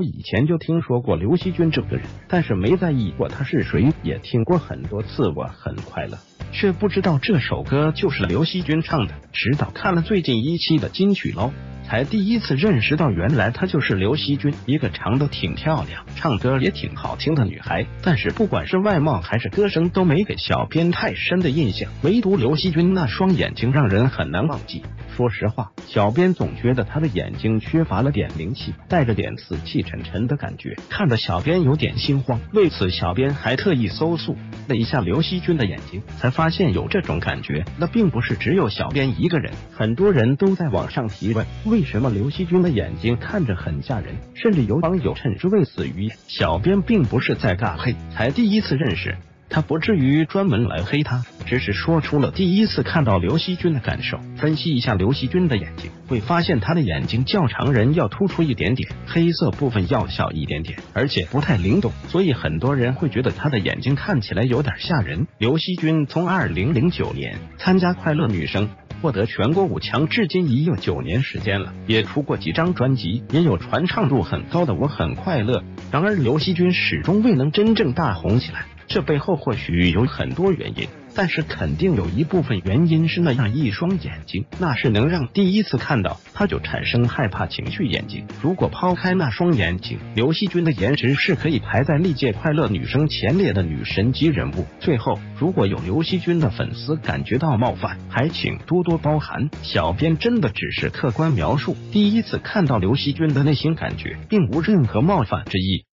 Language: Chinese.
以前就听说过刘惜君这个人，但是没在意过他是谁，也听过很多次我很快乐，却不知道这首歌就是刘惜君唱的。直到看了最近一期的金曲捞，才第一次认识到原来她就是刘惜君，一个长得挺漂亮，唱歌也挺好听的女孩。但是不管是外貌还是歌声，都没给小编太深的印象，唯独刘惜君那双眼睛让人很难忘记。说实话，小编总觉得她的眼睛缺乏了点灵气，带着点死气沉沉的感觉，看得小编有点心慌。为此，小编还特意搜索了一下刘惜君的眼睛，才发现有这种感觉。那并不是只有小编一个人，很多人都在网上提问，为什么刘惜君的眼睛看着很吓人，甚至有网友称之为死鱼眼。小编并不是在尬黑，才第一次认识他，不至于专门来黑他，只是说出了第一次看到刘惜君的感受。分析一下刘惜君的眼睛，会发现他的眼睛较常人要突出一点点，黑色部分要小一点点，而且不太灵动，所以很多人会觉得他的眼睛看起来有点吓人。刘惜君从2009年参加快乐女声，获得全国5强，至今已有9年时间了，也出过几张专辑，也有传唱度很高的《我很快乐》。然而刘惜君始终未能真正大红起来，这背后或许有很多原因，但是肯定有一部分原因是那样一双眼睛，那是能让第一次看到他就产生害怕情绪眼睛。如果抛开那双眼睛，刘惜君的颜值是可以排在历届快乐女声前列的女神级人物。最后，如果有刘惜君的粉丝感觉到冒犯，还请多多包涵，小编真的只是客观描述第一次看到刘惜君的内心感觉，并无任何冒犯之意。